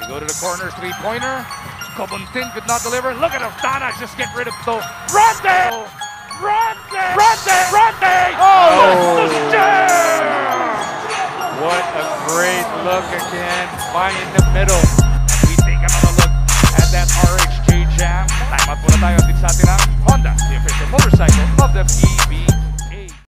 They go to the corner, three-pointer. Kobuntin could not deliver. Look at him. Kana just get rid of the Rondae! Rondae! Rondae! Rondae! Oh! What a great look again. Fine in the middle. We take another look at that RHJ jam. Time out muna tayo din sa atin ang Honda, the official motorcycle of the PBA.